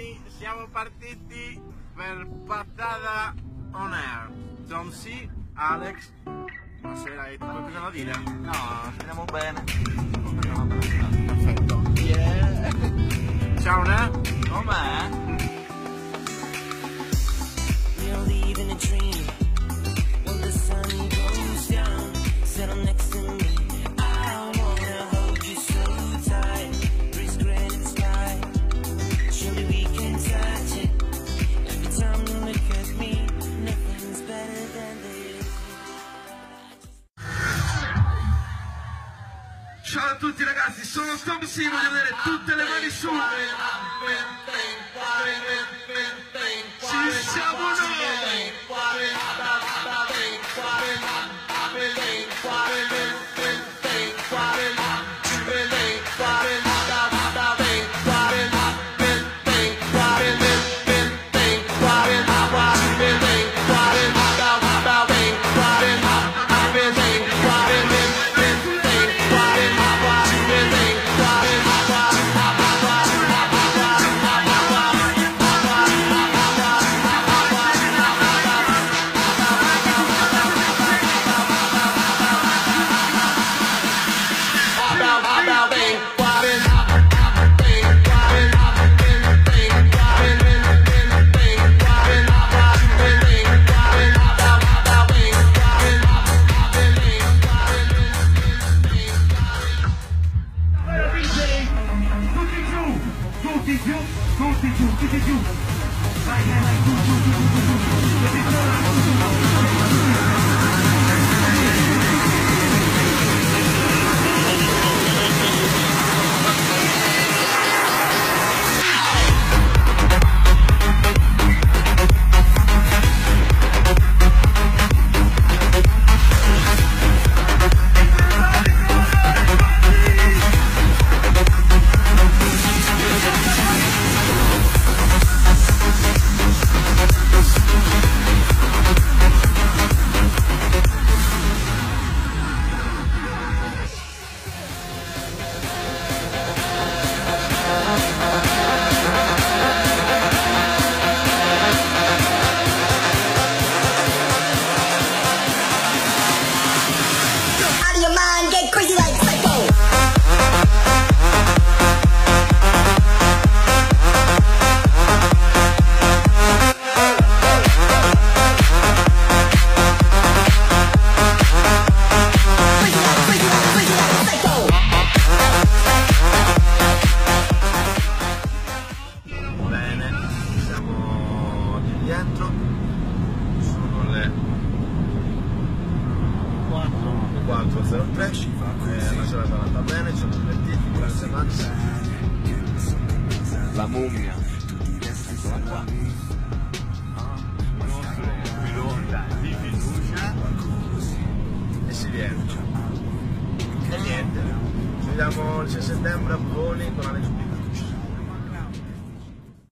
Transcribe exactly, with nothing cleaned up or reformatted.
ragazzi, siamo partiti per Pattada on Air. Tom C, Alex, buonasera, hai qualcosa da dire? No, stiamo bene. Perfetto. Yeah. Ciao, ne? Com'è? Ciao a tutti ragazzi, sono Tom C, voglio vedere tutte le mani su. Ci siamo noi. Tutti giù, tutti giù, tutti giù. Vai, vai, vai, giù, giù, giù, giù, giù, quattro zero tre, eh, la serata è andata bene, ci siamo divertiti, grazie Max. La mummia. Eccola qua. Pilota di fiducia. E si viene. E niente, ci vediamo il sei settembre a Voli con Alex.